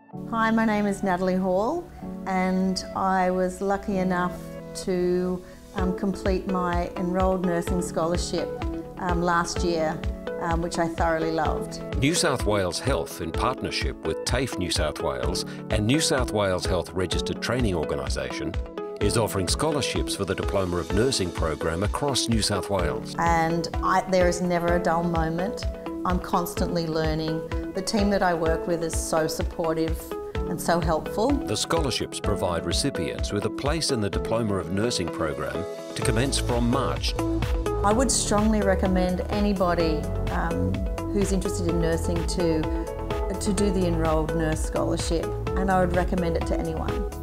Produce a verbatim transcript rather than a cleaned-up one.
Hi, my name is Natalie Hall and I was lucky enough to um, complete my enrolled nursing scholarship um, last year, um, which I thoroughly loved. New South Wales Health, in partnership with TAFE New South Wales and New South Wales Health Registered Training Organisation, is offering scholarships for the Diploma of Nursing program across New South Wales. And I, there is never a dull moment. I'm constantly learning. The team that I work with is so supportive and so helpful. The scholarships provide recipients with a place in the Diploma of Nursing program to commence from March. I would strongly recommend anybody um, who's interested in nursing to, to do the Enrolled Nurse Scholarship, and I would recommend it to anyone.